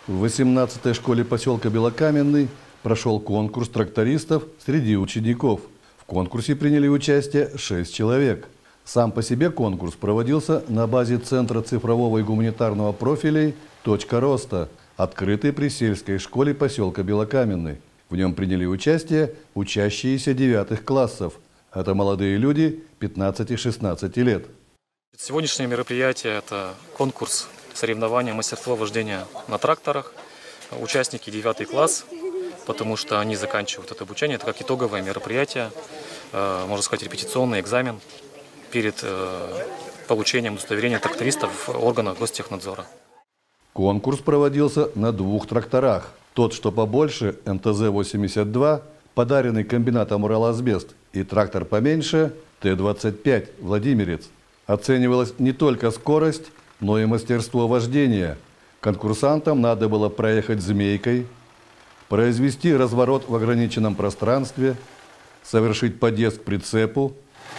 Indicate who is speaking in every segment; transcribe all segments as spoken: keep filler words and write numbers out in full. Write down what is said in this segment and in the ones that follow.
Speaker 1: В восемнадцатой школе поселка Белокаменный прошел конкурс трактористов среди учеников. В конкурсе приняли участие шесть человек. Сам по себе конкурс проводился на базе Центра цифрового и гуманитарного профилей «Точка роста», открытый при сельской школе поселка Белокаменный. В нем приняли участие учащиеся девятых классов. Это молодые люди пятнадцати-шестнадцати лет.
Speaker 2: Сегодняшнее мероприятие – это конкурс соревнования мастерства вождения на тракторах. Участники девятый класс, потому что они заканчивают это обучение. Это как итоговое мероприятие, можно сказать, репетиционный экзамен перед получением удостоверения трактористов в органах гостехнадзора.
Speaker 1: Конкурс проводился на двух тракторах. Тот, что побольше, эм тэ зэ восемьдесят два, подаренный комбинатом «Ураласбест», и трактор поменьше, тэ двадцать пять, «Владимирец». Оценивалась не только скорость, но и мастерство вождения. Конкурсантам надо было проехать змейкой, произвести разворот в ограниченном пространстве, совершить подъезд к прицепу,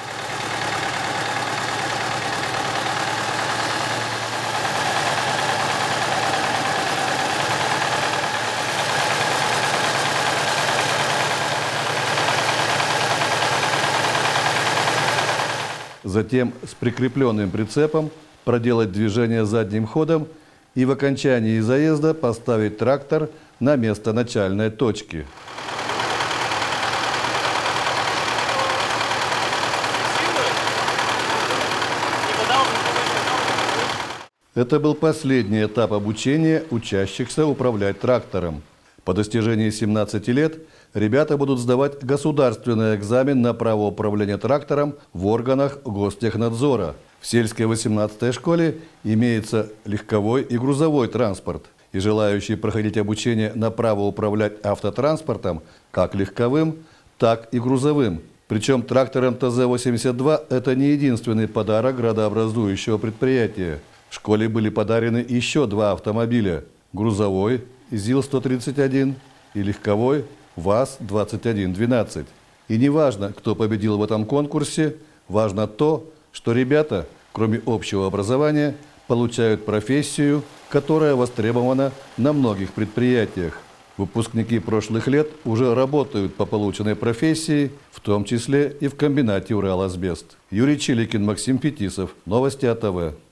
Speaker 1: затем с прикрепленным прицепом проделать движение задним ходом и в окончании заезда поставить трактор на место начальной точки. Это был последний этап обучения учащихся управлять трактором. По достижении семнадцати лет ребята будут сдавать государственный экзамен на право управления трактором в органах гостехнадзора. В сельской восемнадцатой школе имеется легковой и грузовой транспорт. И желающие проходить обучение на право управлять автотранспортом как легковым, так и грузовым. Причем трактор эм тэ зэ восемьдесят два – это не единственный подарок градообразующего предприятия. В школе были подарены еще два автомобиля – грузовой ЗИЛ сто тридцать один и легковой ВАЗ двадцать один двенадцать. И не важно, кто победил в этом конкурсе, важно то, что ребята, кроме общего образования, получают профессию, которая востребована на многих предприятиях. Выпускники прошлых лет уже работают по полученной профессии, в том числе и в комбинате «Ураласбест». Юрий Чиликин, Максим Фетисов. Новости АТВ.